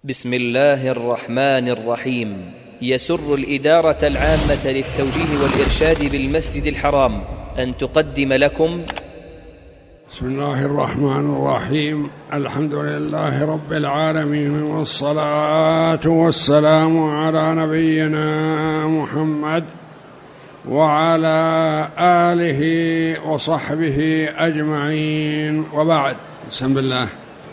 بسم الله الرحمن الرحيم. يسر الإدارة العامة للتوجيه والإرشاد بالمسجد الحرام أن تقدم لكم بسم الله الرحمن الرحيم. الحمد لله رب العالمين، والصلاة والسلام على نبينا محمد وعلى آله وصحبه أجمعين، وبعد. بسم الله.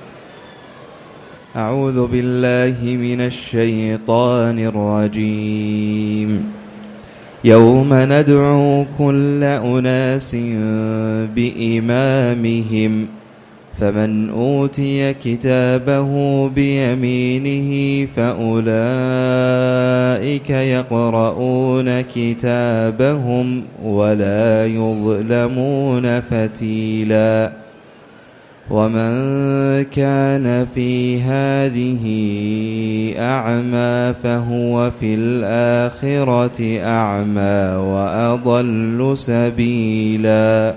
أعوذ بالله من الشيطان الرجيم. يوم ندعو كل أناس بإمامهم فمن أوتي كتابه بيمينه فأولئك يقرؤون كتابهم ولا يظلمون فتيلا. ومن كان في هذه أعمى فهو في الآخرة أعمى وأضل سبيلا.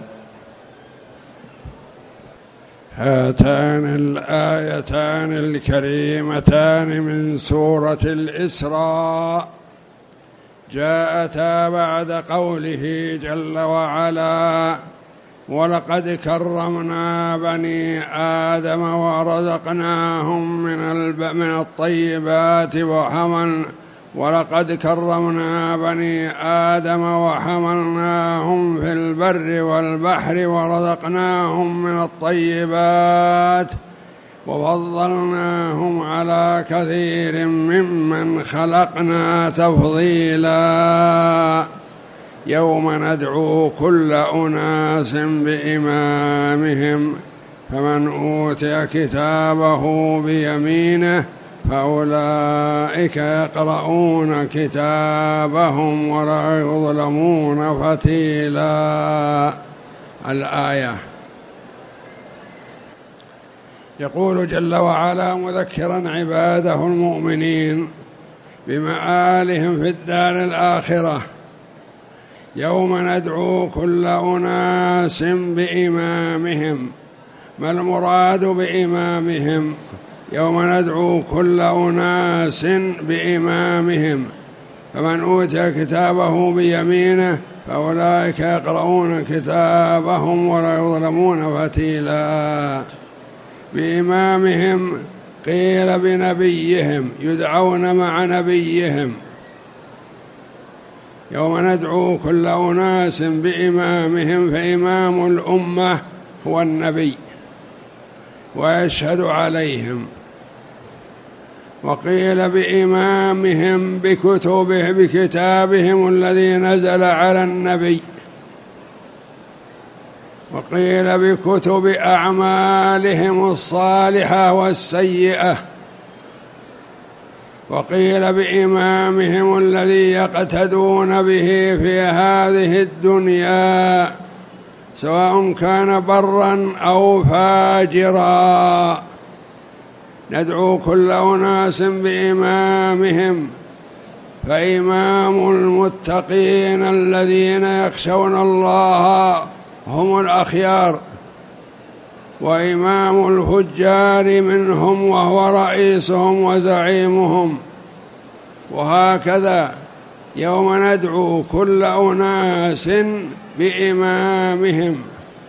هاتان الآيتان الكريمتان من سورة الإسراء جاءتا بعد قوله جل وعلا: ولقد كرمنا بني آدم ورزقناهم من الطيبات ولقد كرمنا بني آدم وحملناهم في البر والبحر ورزقناهم من الطيبات وفضلناهم على كثير ممن خلقنا تفضيلا. يوم ندعو كل أناس بإمامهم فمن أوتي كتابه بيمينه فأولئك يقرؤون كتابهم ولا يظلمون فتيلا. الآية. يقول جل وعلا مذكرا عباده المؤمنين بمآلهم في الدار الآخرة: يوم ندعو كل أناس بإمامهم. ما المراد بإمامهم؟ يوم ندعو كل أناس بإمامهم فمن أوتي كتابه بيمينه فأولئك يقرؤون كتابهم ولا يظلمون فتيلا. بإمامهم قيل بنبيهم، يدعون مع نبيهم. يوم ندعو كل أناس بإمامهم، فإمام الأمة هو النبي ويشهد عليهم. وقيل بإمامهم بكتابهم الذي نزل على النبي. وقيل بكتب أعمالهم الصالحة والسيئة. وقيل بإمامهم الذي يقتدون به في هذه الدنيا سواء كان برا أو فاجرا. ندعو كل أناس بإمامهم، فإمام المتقين الذين يخشون الله هم الأخيار، وإمام الفجار منهم وهو رئيسهم وزعيمهم. وهكذا يوم ندعو كل أناس بإمامهم.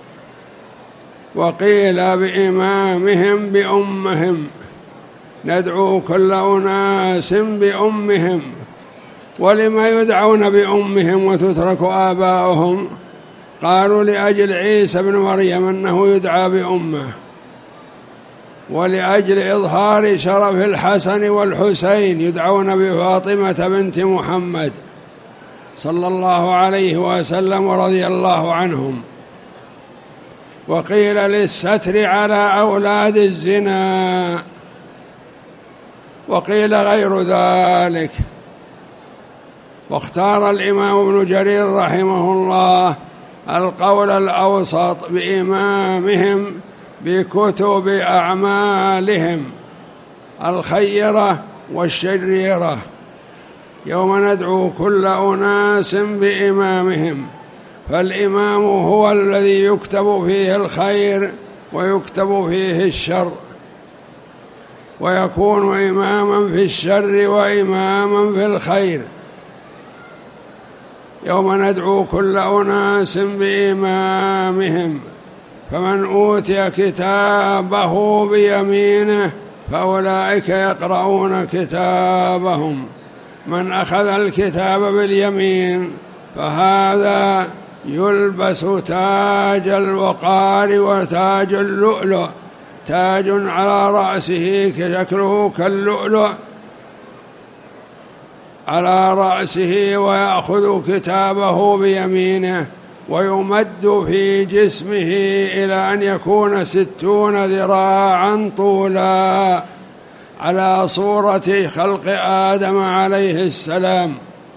وقيل بإمامهم بأمهم. ندعو كل أناس بأمهم. ولما يدعون بأمهم وتترك آباؤهم؟ قالوا لأجل عيسى بن مريم أنه يدعى بأمه، ولأجل إظهار شرف الحسن والحسين يدعون بفاطمة بنت محمد صلى الله عليه وسلم ورضي الله عنهم. وقيل للستر على أولاد الزنا، وقيل غير ذلك. واختار الإمام ابن جرير رحمه الله القول الأوسط بإمامهم بكتب أعمالهم الخيرة والشريرة. يوم ندعو كل أناس بإمامهم، فالإمام هو الذي يكتب فيه الخير ويكتب فيه الشر. ويكون إماما في الشر وإماما في الخير. يوم ندعو كل أناس بإمامهم، فمن أوتي كتابه بيمينه فأولئك يقرؤون كتابهم. من أخذ الكتاب باليمين فهذا يلبس تاج الوقار وتاج اللؤلؤ، تاج على رأسه شكله كاللؤلؤ على رأسه، ويأخذ كتابه بيمينه ويمد في جسمه إلى أن يكون 60 ذراعا طولا على صورة خلق آدم عليه السلام.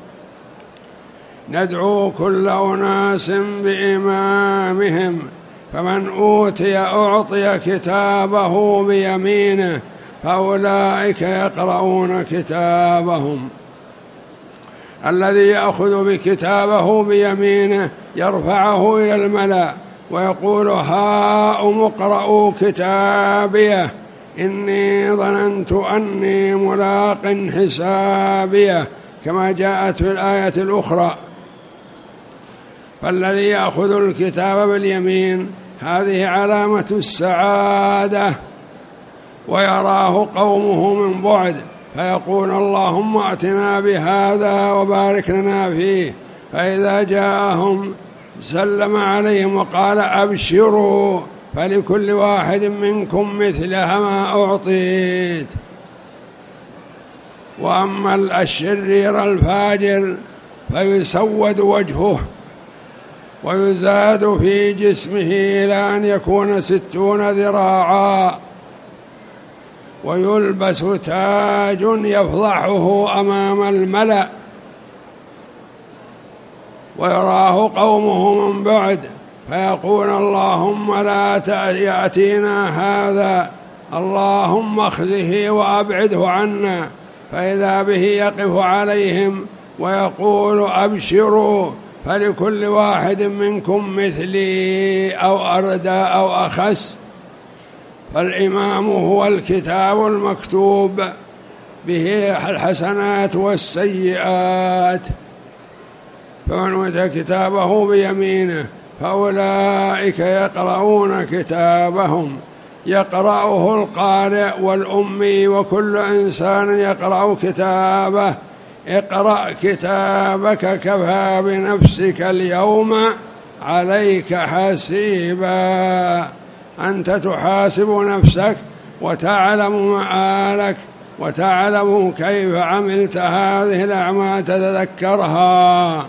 ندعو كل أناس بإمامهم، فمن أعطي كتابه بيمينه فأولئك يقرؤون كتابهم. الذي يأخذ بكتابه بيمينه يرفعه إلى الملأ ويقول: هاؤم اقرءوا كتابيه إني ظننت أني ملاق حسابيه، كما جاءت في الآية الأخرى. فالذي يأخذ الكتاب باليمين هذه علامة السعادة، ويراه قومه من بعد فيقول: اللهم ائتنا بهذا وبارك لنا فيه. فإذا جاءهم سلم عليهم وقال: أبشروا فلكل واحد منكم مثل ما أعطيت. وأما الشرير الفاجر فيسود وجهه ويزاد في جسمه إلى أن يكون 60 ذراعا، ويلبس تاج يفضحه أمام الملأ، ويراه قومه من بعد فيقول: اللهم لا يأتينا هذا، اللهم اخزه وأبعده عنا. فإذا به يقف عليهم ويقول: أبشروا فلكل واحد منكم مثلي أو أردى أو أخس. فالإمام هو الكتاب المكتوب به الحسنات والسيئات. فمن أوتي كتابه بيمينه فأولئك يقرؤون كتابهم، يقرأه القارئ والأمي وكل إنسان يقرأ كتابه. اقرأ كتابك كفى بنفسك اليوم عليك حسيبا. أنت تحاسب نفسك وتعلم مآلك وتعلم كيف عملت هذه الأعمال، تتذكرها.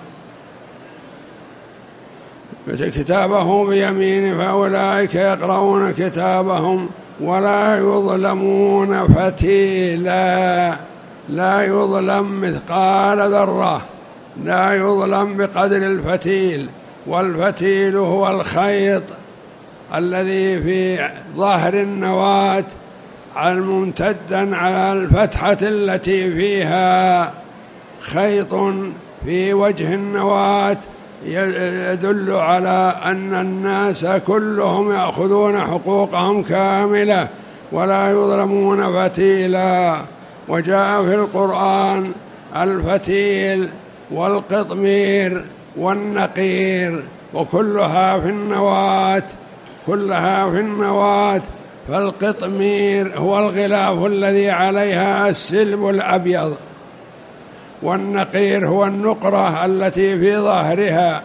كتابه بيمينه فأولئك يقرؤون كتابهم ولا يظلمون فتيلا. لا يظلم مثقال ذرة، لا يظلم بقدر الفتيل. والفتيل هو الخيط الذي في ظهر النواة الممتدا على الفتحة التي فيها خيط في وجه النواة، يدل على أن الناس كلهم يأخذون حقوقهم كاملة ولا يظلمون فتيلا. وجاء في القرآن الفتيل والقطمير والنقير، وكلها في النواة، كلها في النواة. فالقطمير هو الغلاف الذي عليها السلب الأبيض، والنقير هو النقرة التي في ظهرها،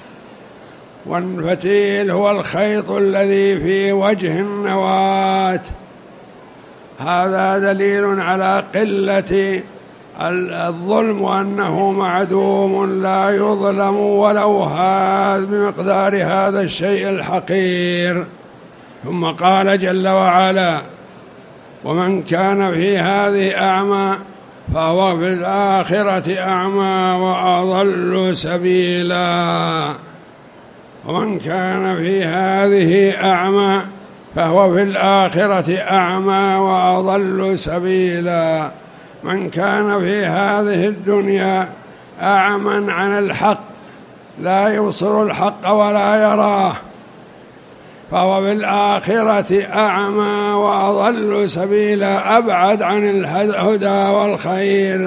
والفتيل هو الخيط الذي في وجه النواة. هذا دليل على قلة الظلم وأنه معدوم لا يظلم ولو هذا بمقدار هذا الشيء الحقير. ثم قال جل وعلا: ومن كان في هذه أعمى فهو في الآخرة أعمى وأضل سبيلا. ومن كان في هذه أعمى فهو في الآخرة أعمى وأضل سبيلا. من كان في هذه الدنيا أعمى عن الحق، لا يبصر الحق ولا يراه، فهو في الآخرة أعمى وأضل سبيلا، أبعد عن الهدى والخير،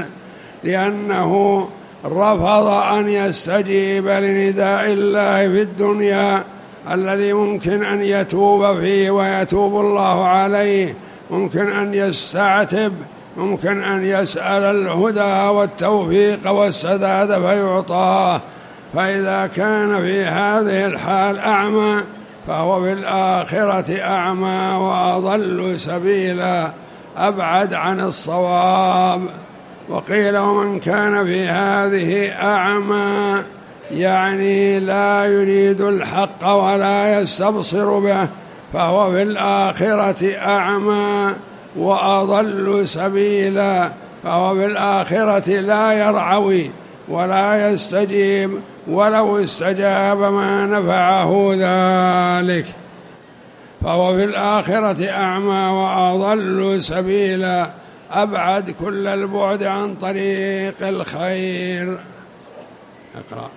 لأنه رفض أن يستجيب لنداء الله في الدنيا الذي ممكن أن يتوب فيه ويتوب الله عليه، ممكن أن يستعتب، ممكن أن يسأل الهدى والتوفيق والسداد فيعطاه. فإذا كان في هذه الحال أعمى فهو في الآخرة أعمى وأضل سبيلا، أبعد عن الصواب. وقيل ومن كان في هذه أعمى يعني لا يريد الحق ولا يستبصر به، فهو في الآخرة أعمى وأضل سبيلا، فهو في الآخرة لا يرعوي ولا يستجيب، ولو استجاب ما نفعه ذلك، فهو في الآخرة أعمى وأضل سبيلا، أبعد كل البعد عن طريق الخير. اقرأ.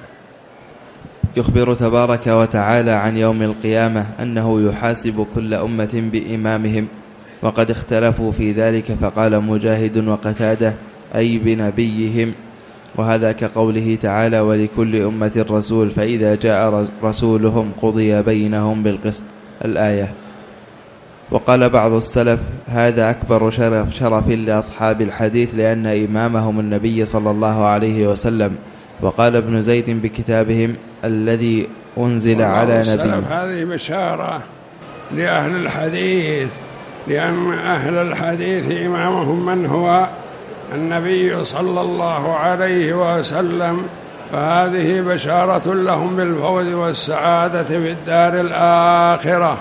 يخبر تبارك وتعالى عن يوم القيامة أنه يحاسب كل أمة بإمامهم، وقد اختلفوا في ذلك، فقال مجاهد وقتاده أي بنبيهم، وهذا كقوله تعالى ولكل أمة رسول فإذا جاء رسولهم قضي بينهم بالقسط، الآية. وقال بعض السلف هذا أكبر شرف لأصحاب الحديث لأن إمامهم النبي صلى الله عليه وسلم. وقال ابن زيد بكتابهم الذي أنزل على نبي. هذه بشارة لأهل الحديث، لأن أهل الحديث إمامهم من هو النبي صلى الله عليه وسلم، فهذه بشارة لهم بالفوز والسعادة في الدار الآخرة.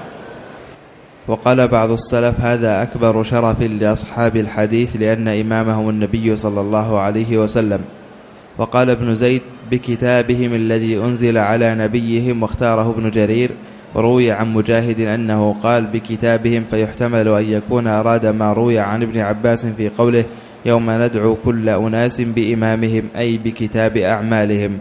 وقال بعض السلف هذا أكبر شرف لأصحاب الحديث لأن إمامهم النبي صلى الله عليه وسلم. وقال ابن زيد بكتابهم الذي أنزل على نبيهم، واختاره ابن جرير. وروي عن مجاهد أنه قال بكتابهم، فيحتمل أن يكون أراد ما روي عن ابن عباس في قوله يوم ندعو كل أناس بإمامهم، أي بكتاب أعمالهم.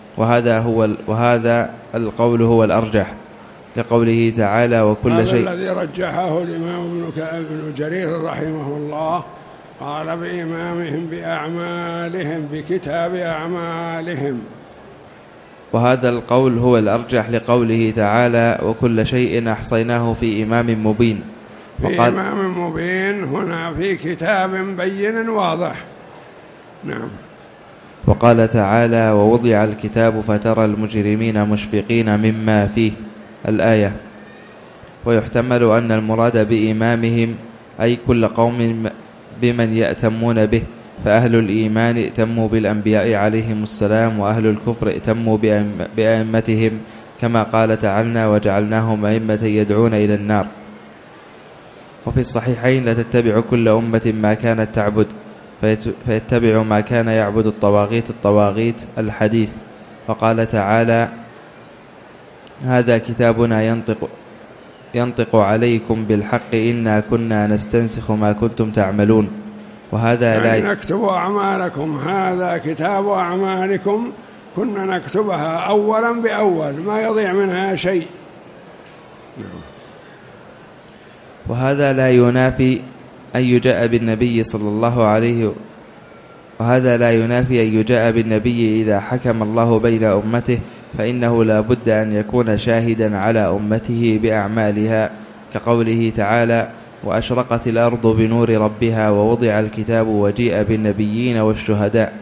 وهذا القول هو الأرجح لقوله تعالى وكل شيء. الذي رجحه الإمام ابن جرير رحمه الله، قال بإمامهم بأعمالهم، بكتاب أعمالهم. وهذا القول هو الأرجح لقوله تعالى وكل شيء أحصيناه في إمام مبين. في إمام مبين هنا في كتاب بين واضح. نعم. وقال تعالى ووضع الكتاب فترى المجرمين مشفقين مما فيه، الآية. ويحتمل أن المراد بإمامهم أي كل قوم بمن يأتمون به، فأهل الإيمان ائتموا بالأنبياء عليهم السلام، وأهل الكفر ائتموا بأئمتهم، كما قال تعالى وجعلناهم أئمة يدعون إلى النار. وفي الصحيحين لتتبع كل أمة ما كانت تعبد فيتبع ما كان يعبد الطواغيت الحديث. وقال تعالى هذا كتابنا ينطق عليكم بالحق إنا كنا نستنسخ ما كنتم تعملون. وهذا يعني نكتب أعمالكم، هذا كتاب أعمالكم كنا نكتبها أولا بأول، ما يضيع منها شيء. وهذا لا ينافي أن يجاء بالنبي صلى الله عليه وهذا لا ينافي أن يجاء بالنبي إذا حكم الله بين أمته، فإنه لا بد أن يكون شاهدا على أمته بأعمالها، كقوله تعالى وأشرقت الأرض بنور ربها ووضع الكتاب وجيء بالنبيين والشهداء.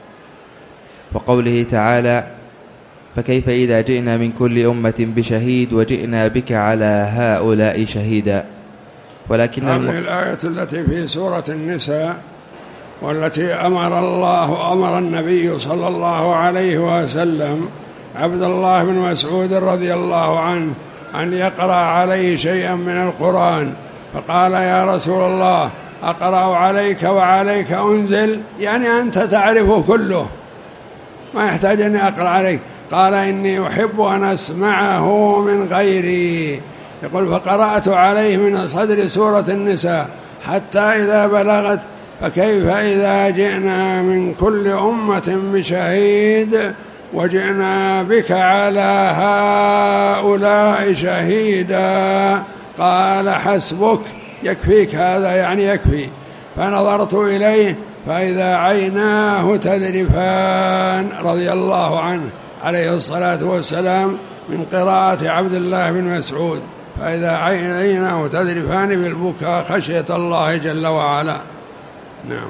وقوله تعالى فكيف إذا جئنا من كل أمة بشهيد وجئنا بك على هؤلاء شهيدا. ولكن هذه الآية التي في سورة النساء، والتي أمر النبي صلى الله عليه وسلم عبد الله بن مسعود رضي الله عنه أن يقرأ عليه شيئا من القرآن، فقال يا رسول الله أقرأ عليك وعليك أنزل، يعني أنت تعرفه كله ما يحتاج أن أقرأ عليك. قال إني أحب أن أسمعه من غيري. يقول فقرأت عليه من صدر سورة النساء حتى إذا بلغت فكيف إذا جئنا من كل أمة بشهيد وجئنا بك على هؤلاء شهيدا. قال حسبك، يكفيك هذا، يعني يكفي. فنظرت إليه فإذا عيناه تذرفان رضي الله عنه عليه الصلاة والسلام من قراءة عبد الله بن مسعود، فإذا عيناه تذرفان بالبكاء خشية الله جل وعلا. نعم.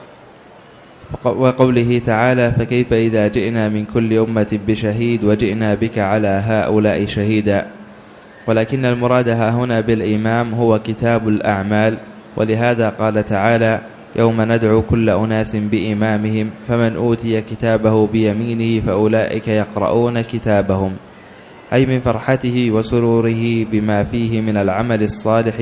وقوله تعالى: فكيف إذا جئنا من كل أمة بشهيد وجئنا بك على هؤلاء شهيدا. ولكن المراد هنا بالإمام هو كتاب الأعمال، ولهذا قال تعالى: يوم ندعو كل أناس بإمامهم فمن أوتي كتابه بيمينه فأولئك يقرؤون كتابهم، أي من فرحته وسروره بما فيه من العمل الصالح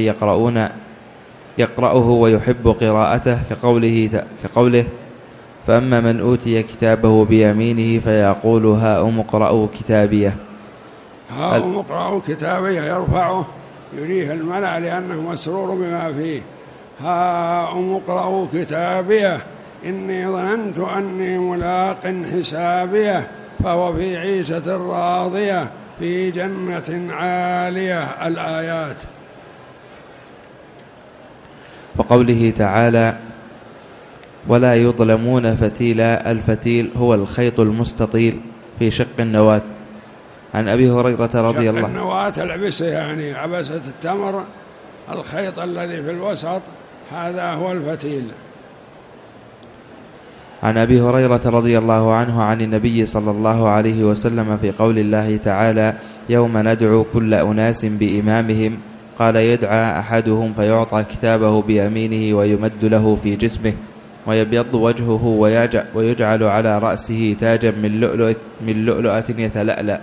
يقرأه ويحب قراءته، كقوله: فأما من أوتي كتابه بيمينه فيقول هاؤم اقرءوا كتابيه. هاؤم اقرءوا كتابيه، يرفعه يريه الملأ لأنه مسرور بما فيه. هاؤم اقرءوا كتابيه إني ظننت أني ملاق حسابيه فهو في عيشة راضية في جنة عالية. الآيات. وقوله تعالى: ولا يظلمون فتيلا. الفتيل هو الخيط المستطيل في شق النواة. عن أبي هريرة رضي الله عنه. شق النواة العبسة، يعني عبسة التمر، الخيط الذي في الوسط هذا هو الفتيل. عن أبي هريرة رضي الله عنه عن النبي صلى الله عليه وسلم في قول الله تعالى: يوم ندعو كل أناس بإمامهم، قال: يدعى أحدهم فيعطى كتابه بيمينه ويمد له في جسمه ويبيض وجهه ويجعل على رأسه تاجا من لؤلؤة يتلألأ،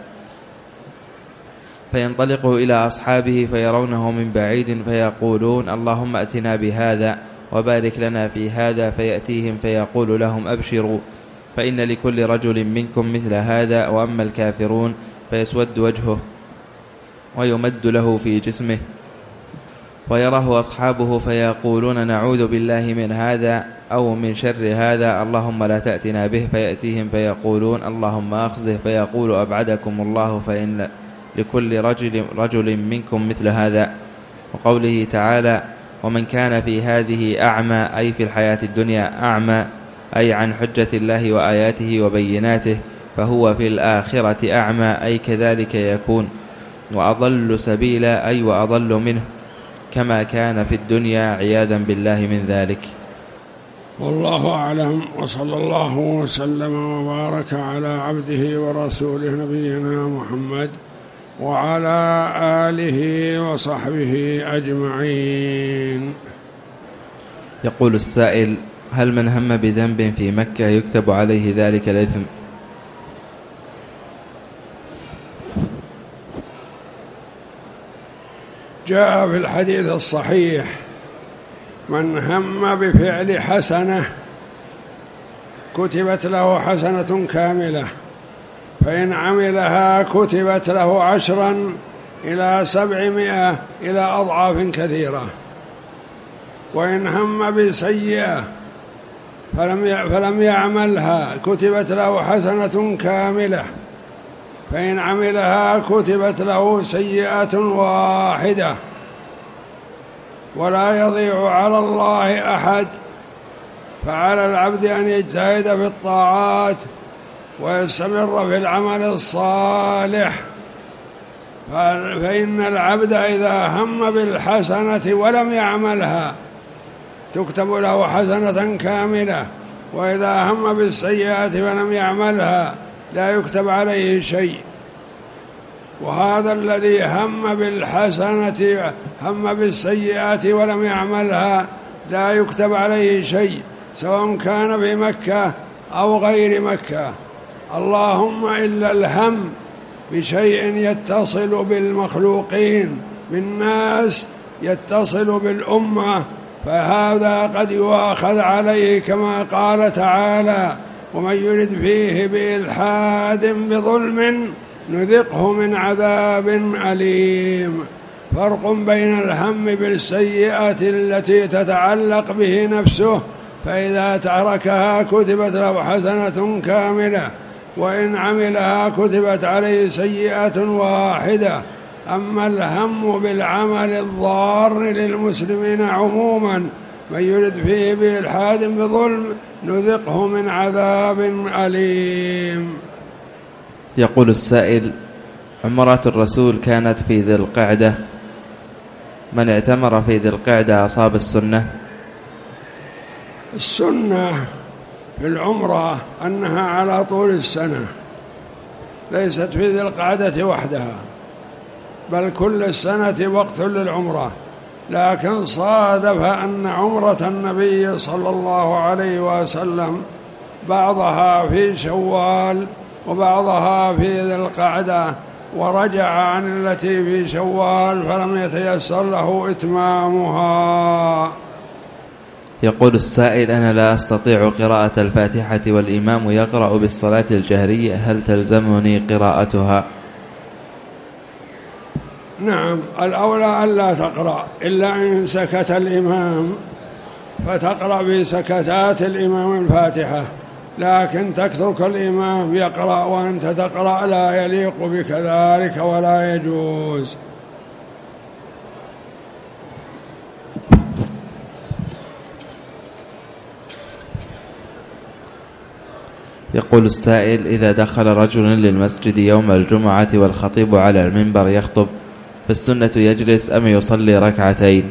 فينطلق إلى أصحابه فيرونه من بعيد فيقولون: اللهم أتنا بهذا وبارك لنا في هذا، فيأتيهم فيقول لهم: أبشروا فإن لكل رجل منكم مثل هذا. وأما الكافرون فيسود وجهه ويمد له في جسمه، ويراه أصحابه فيقولون: نعوذ بالله من هذا أو من شر هذا، اللهم لا تأتنا به. فيأتيهم فيقولون: اللهم أخزه، فيقول: أبعدكم الله فإن لكل رجل منكم مثل هذا. وقوله تعالى: ومن كان في هذه أعمى، أي في الحياة الدنيا أعمى، أي عن حجة الله وآياته وبيناته، فهو في الآخرة أعمى، أي كذلك يكون، وأضل سبيلا، أي وأضل منه، كما كان في الدنيا، عياذا بالله من ذلك. والله أعلم، وصلى الله وسلم وبارك على عبده ورسوله نبينا محمد وعلى آله وصحبه أجمعين. يقول السائل: هل من هم بذنب في مكة يكتب عليه ذلك الإثم؟ جاء في الحديث الصحيح: من هم بفعل حسنة كتبت له حسنة كاملة، فإن عملها كتبت له 10 إلى 700 إلى أضعاف كثيرة. وإن هم بسيئة فلم يعملها كتبت له حسنة كاملة، فإن عملها كتبت له سيئة واحدة. ولا يضيع على الله أحد، فعلى العبد أن يجتهد في الطاعات ويستمر في العمل الصالح، فإن العبد إذا هم بالحسنة ولم يعملها تكتب له حسنة كاملة، وإذا هم بالسيئة فلم يعملها لا يكتب عليه شيء. وهذا الذي هم بالحسنة هم بالسيئات ولم يعملها لا يكتب عليه شيء، سواء كان في مكة أو غير مكة. اللهم إلا الهم بشيء يتصل بالمخلوقين بالناس، يتصل بالأمة، فهذا قد يؤاخذ عليه، كما قال تعالى: ومن يرد فيه بإلحاد بظلم نذقه من عذاب أليم. فرق بين الهم بالسيئة التي تتعلق به نفسه، فإذا تركها كتبت له حسنة كاملة، وإن عملها كتبت عليه سيئة واحدة. أما الهم بالعمل الضار للمسلمين عموما من يرد فيه بإلحاد بظلم نذقه من عذاب أليم. يقول السائل: عمرة الرسول كانت في ذي القعدة، من اعتمر في ذي القعدة أصاب السنة؟ السنة في العمرة أنها على طول السنة، ليست في ذي القعدة وحدها، بل كل السنة وقت للعمرة. لكن صادف أن عمرة النبي صلى الله عليه وسلم بعضها في شوال وبعضها في ذي القعدة، ورجع عن التي في شوال فلم يتيسر له إتمامها. يقول السائل: أنا لا أستطيع قراءة الفاتحة والإمام يقرأ بالصلاة الجهرية، هل تلزمني قراءتها؟ نعم، الأولى ألا تقرأ إلا إن سكت الإمام فتقرأ بسكتات الإمام الفاتحة، لكن تترك الإمام يقرأ وأنت تقرأ لا يليق بك ذلك ولا يجوز. يقول السائل: إذا دخل رجل للمسجد يوم الجمعة والخطيب على المنبر يخطب، فالسنة يجلس أم يصلي ركعتين؟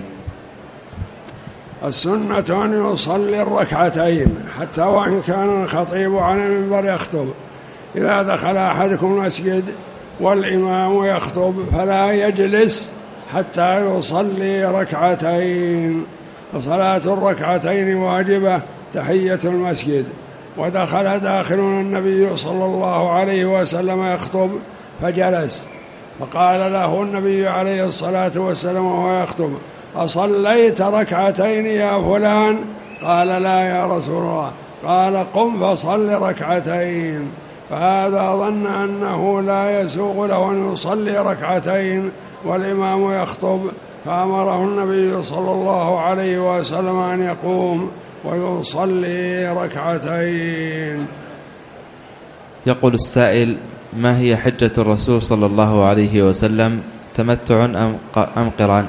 السنة أن يصلي الركعتين حتى وإن كان الخطيب على المنبر يخطب. إذا دخل أحدكم المسجد والإمام يخطب فلا يجلس حتى يصلي ركعتين، وصلاة الركعتين واجبة تحية المسجد. ودخل داخل النبي صلى الله عليه وسلم يخطب فجلس، فقال له النبي عليه الصلاة والسلام وهو يخطب: أصليت ركعتين يا فلان؟ قال: لا يا رسول الله. قال: قم فصل ركعتين. فهذا ظن أنه لا يسوغ له أن يصلي ركعتين والإمام يخطب، فأمره النبي صلى الله عليه وسلم أن يقوم ويصلي ركعتين. يقول السائل: ما هي حجة الرسول صلى الله عليه وسلم، تمتع أم قران؟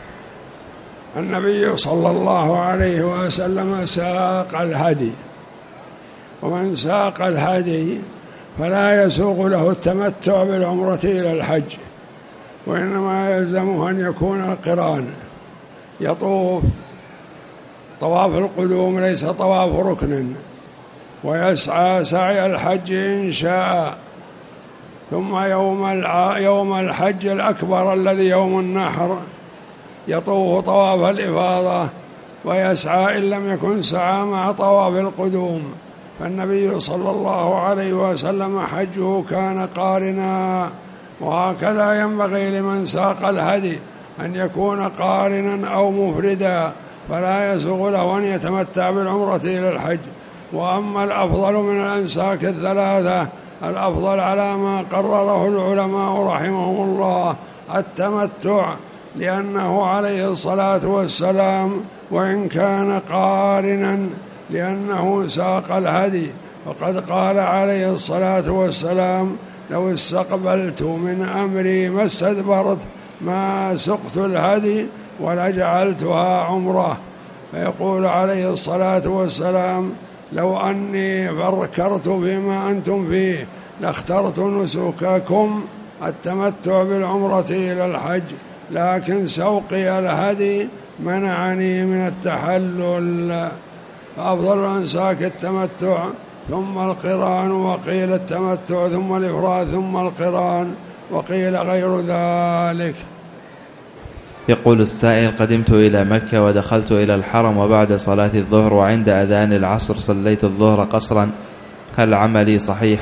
النبي صلى الله عليه وسلم ساق الهدي، ومن ساق الهدي فلا يسوغ له التمتع بالعمرة إلى الحج، وإنما يلزمه أن يكون القران، يطوف طواف القدوم ليس طواف ركن، ويسعى سعي الحج إن شاء، ثم يوم الحج الأكبر الذي يوم النحر يطوف طواف الإفاضة ويسعى إن لم يكن سعى مع طواف القدوم. فالنبي صلى الله عليه وسلم حجه كان قارنا، وهكذا ينبغي لمن ساق الهدي أن يكون قارنا أو مفردا، فلا يسوغ له أن يتمتع بالعمرة إلى الحج. وأما الأفضل من الأنساك الثلاثة، الأفضل على ما قرره العلماء رحمهم الله التمتع، لأنه عليه الصلاة والسلام وإن كان قارنا لأنه ساق الهدي، وقد قال عليه الصلاة والسلام: لو استقبلت من أمري ما استدبرت ما سقت الهدي ولجعلتها عمره. فيقول عليه الصلاة والسلام: لو أني فكرت فيما أنتم فيه لاخترت نسككم التمتع بالعمرة إلى الحج، لكن سوقي الهدي منعني من التحلل. فأفضل الأنساك التمتع ثم القران، وقيل التمتع ثم الإفراد ثم القران، وقيل غير ذلك. يقول السائل: قدمت إلى مكة ودخلت إلى الحرم وبعد صلاة الظهر وعند أذان العصر صليت الظهر قصرا، هل عملي صحيح؟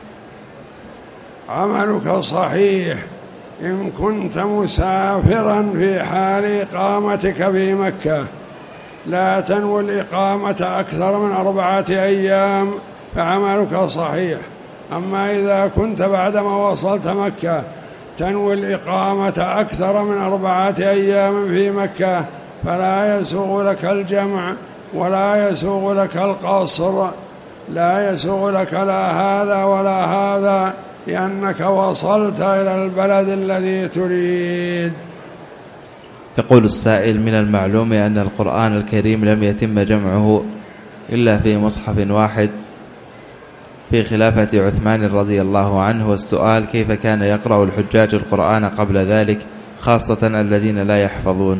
عملك صحيح إن كنت مسافرا في حال إقامتك في مكة، لا تنوي الإقامة أكثر من 4 أيام فعملك صحيح. أما إذا كنت بعدما وصلت مكة تنوي الإقامة أكثر من 4 أيام في مكة فلا يسوغ لك الجمع ولا يسوغ لك القصر، لا يسوغ لك لا هذا ولا هذا، لأنك وصلت إلى البلد الذي تريد. يقول السائل: من المعلوم أن القرآن الكريم لم يتم جمعه إلا في مصحف واحد في خلافة عثمان رضي الله عنه، والسؤال: كيف كان يقرأ الحجاج القرآن قبل ذلك، خاصة الذين لا يحفظون؟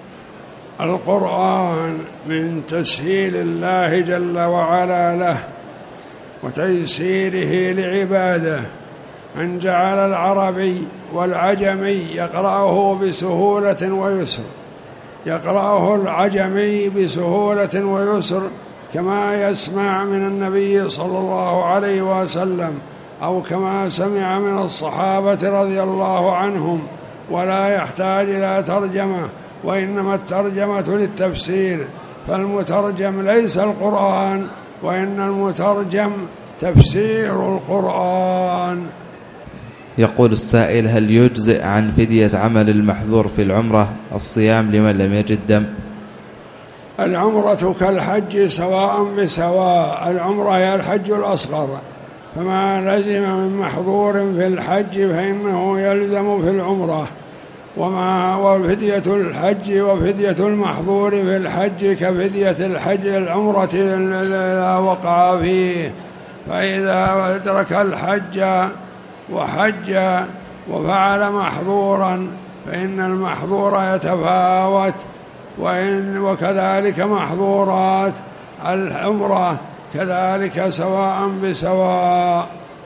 القرآن من تسهيل الله جل وعلا له وتيسيره لعباده، أن جعل العربي والعجمي يقرأه بسهولة ويسر، يقرأه العجمي بسهولة ويسر كما يسمع من النبي صلى الله عليه وسلم، أو كما سمع من الصحابة رضي الله عنهم، ولا يحتاج إلى ترجمة، وإنما الترجمة للتفسير، فالمترجم ليس القرآن، وإن المترجم تفسير القرآن. يقول السائل: هل يجزئ عن فدية عمل المحظور في العمرة الصيام لمن لم يجد دم؟ العمرة كالحج سواء بسواء، العمرة هي الحج الأصغر، فما لزم من محظور في الحج فإنه يلزم في العمرة، وفدية الحج وفدية المحظور في الحج كفدية الحج العمرة إذا وقع فيه. فإذا أدرك الحج وحج وفعل محظورا فإن المحظور يتفاوت، وكذلك محظورات العمرة كذلك سواء بسواء،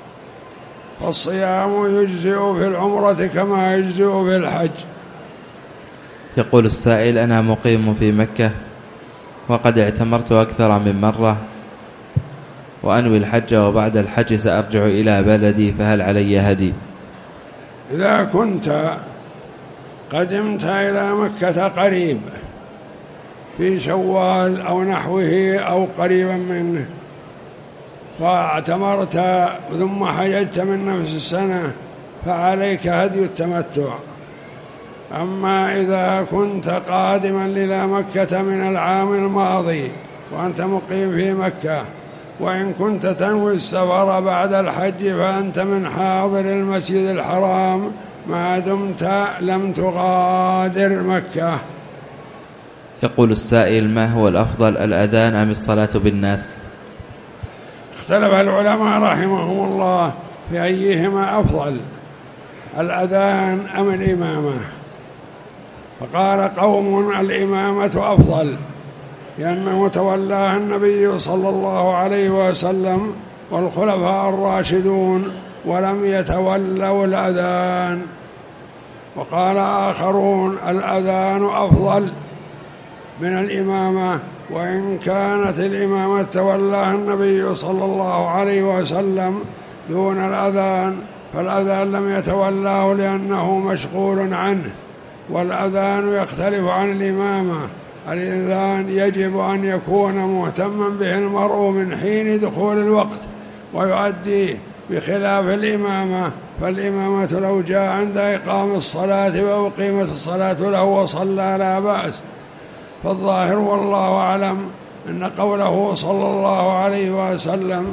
فالصيام يجزئ في العمرة كما يجزئ في الحج. يقول السائل: أنا مقيم في مكة وقد اعتمرت أكثر من مرة وأنوي الحج، وبعد الحج سأرجع إلى بلدي، فهل علي هدي؟ إذا كنت قدمت إلى مكة قريب في شوال أو نحوه أو قريبا منه فاعتمرت ثم حججت من نفس السنة فعليك هدي التمتع. أما إذا كنت قادما إلى مكة من العام الماضي وأنت مقيم في مكة، وإن كنت تنوي السفر بعد الحج فأنت من حاضر المسجد الحرام ما دمت لم تغادر مكة. يقول السائل: ما هو الأفضل، الأذان أم الصلاة بالناس؟ اختلف العلماء رحمهم الله في أيهما أفضل، الأذان أم الإمامة؟ فقال قوم: الإمامة أفضل، لأنه تولاها النبي صلى الله عليه وسلم والخلفاء الراشدون ولم يتولوا الأذان. وقال آخرون: الأذان أفضل من الإمامة، وإن كانت الإمامة تولاها النبي صلى الله عليه وسلم دون الأذان، فالأذان لم يتولاه لأنه مشغول عنه، والأذان يختلف عن الإمامة. الأذان يجب أن يكون مهتما به المرء من حين دخول الوقت ويؤدي، بخلاف الإمامة، فالإمامة لو جاء عند إقام الصلاة وأقيمت الصلاة له وصلى لا بأس. فالظاهر والله أعلم أن قوله صلى الله عليه وسلم: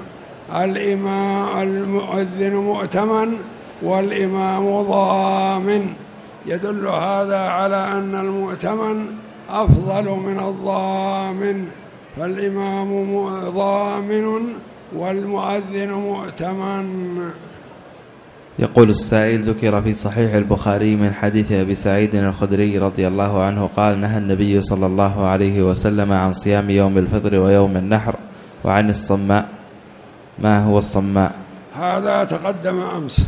المؤذن مؤتمن والإمام ضامن، يدل هذا على أن المؤتمن أفضل من الضامن، فالإمام ضامن والمؤذن مؤتمن. يقول السائل: ذكر في صحيح البخاري من حديث أبي سعيد الخدري رضي الله عنه قال: نهى النبي صلى الله عليه وسلم عن صيام يوم الفطر ويوم النحر وعن الصماء. ما هو الصماء؟ هذا تقدم أمس.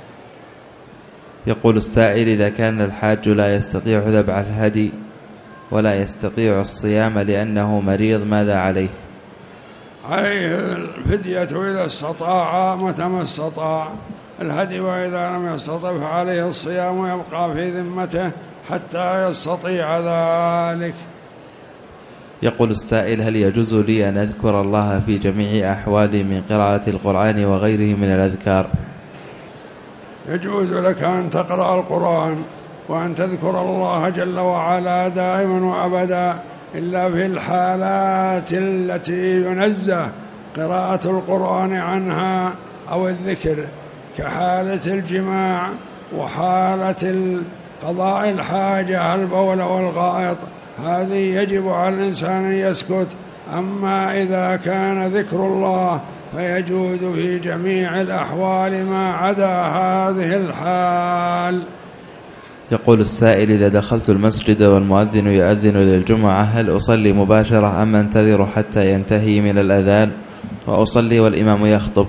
يقول السائل: إذا كان الحاج لا يستطيع ذبح الهدي ولا يستطيع الصيام لأنه مريض، ماذا عليه؟ عليه الفدية إذا استطاع متى ما استطاع، الهدي وإذا لم يستطع فعليه الصيام ويبقى في ذمته حتى يستطيع ذلك. يقول السائل: هل يجوز لي أن أذكر الله في جميع أحوالي من قراءة القرآن وغيره من الأذكار؟ يجوز لك أن تقرأ القرآن وأن تذكر الله جل وعلا دائما وأبدا، إلا في الحالات التي ينزه قراءة القرآن عنها أو الذكر كحالة الجماع وحالة قضاء الحاجة البول والغائط، هذه يجب على الإنسان أن يسكت. أما إذا كان ذكر الله فيجوز في جميع الأحوال ما عدا هذه الحال. يقول السائل: إذا دخلت المسجد والمؤذن يؤذن للجمعة هل أصلي مباشرة أم أنتظر حتى ينتهي من الأذان وأصلي والإمام يخطب؟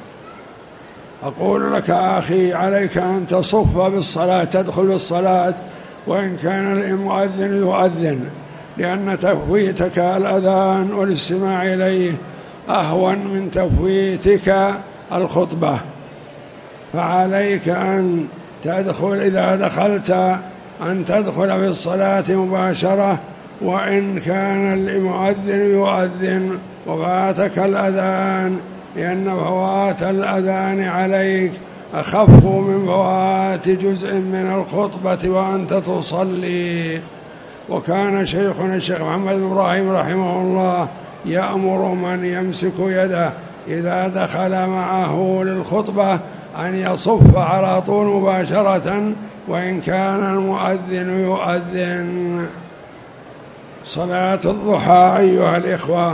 أقول لك أخي عليك أن تصف بالصلاة، تدخل بالصلاة وإن كان المؤذن يؤذن، لأن تفويتك الأذان والاستماع إليه أهون من تفويتك الخطبة. فعليك أن تدخل إذا دخلت أن تدخل في الصلاة مباشرة وإن كان المؤذن يؤذن وفاتك الأذان، لأن فوات الأذان عليك أخف من فوات جزء من الخطبة وأنت تصلي. وكان شيخنا الشيخ محمد بن إبراهيم رحمه الله يأمر من يمسك يده إذا دخل معه للخطبة أن يصف على طول مباشرة وإن كان المؤذن يؤذن. صلاة الضحى أيها الإخوة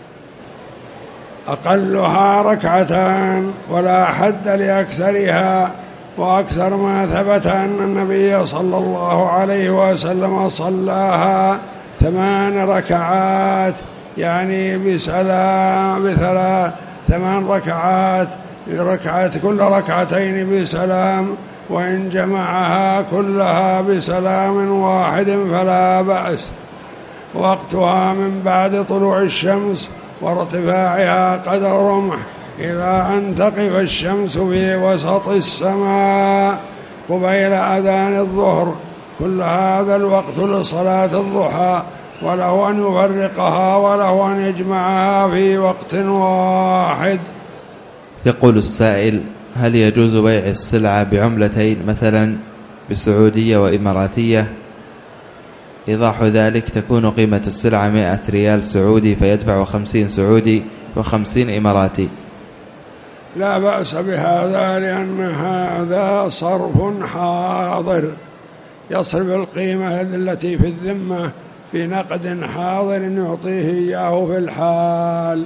أقلها ركعتان ولا حد لأكثرها، وأكثر ما ثبت أن النبي صلى الله عليه وسلم صلاها 8 ركعات، يعني بسلام 8 ركعات، كل ركعتين بسلام، وإن جمعها كلها بسلام واحد فلا بأس. وقتها من بعد طلوع الشمس وارتفاعها قدر رمح إلى أن تقف الشمس في وسط السماء قبيل أذان الظهر. كل هذا الوقت لصلاة الضحى، وله أن يفرقها وله أن يجمعها في وقت واحد. يقول السائل: هل يجوز بيع السلعة بعملتين مثلا بسعودية وإماراتية؟ إيضاح ذلك: تكون قيمة السلعة 100 ريال سعودي فيدفع 50 سعودي و50 إماراتي. لا بأس بهذا، لأن هذا صرف حاضر، يصرف القيمة التي في الذمة بنقد حاضر يعطيه إياه في الحال.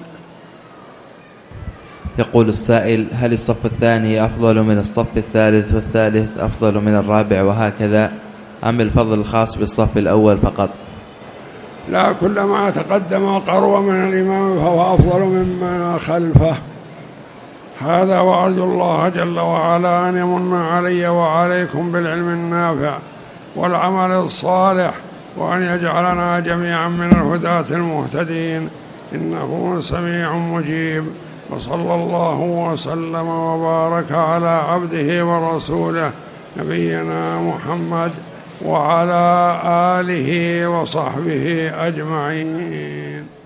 يقول السائل: هل الصف الثاني أفضل من الصف الثالث والثالث أفضل من الرابع وهكذا، أم الفضل الخاص بالصف الأول فقط؟ لا، كلما تقدم وقرب من الإمام فهو أفضل مما خلفه. هذا، وأرجو الله جل وعلا أن يمن علي وعليكم بالعلم النافع والعمل الصالح، وأن يجعلنا جميعا من الهداة المهتدين، إنه سميع مجيب. وصلى الله وسلم وبارك على عبده ورسوله نبينا محمد وعلى آله وصحبه أجمعين.